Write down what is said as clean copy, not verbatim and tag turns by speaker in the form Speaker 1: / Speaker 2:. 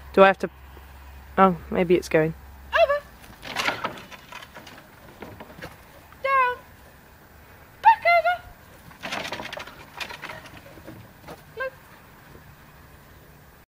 Speaker 1: Do I have to... Oh, maybe it's going.